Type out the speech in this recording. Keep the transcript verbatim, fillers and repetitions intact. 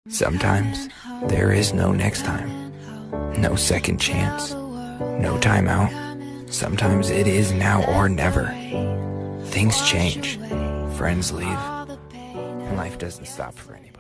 Sometimes there is no next time, no second chance, no time out. Sometimes it is now or never. Things change, friends leave, and life doesn't stop for anybody.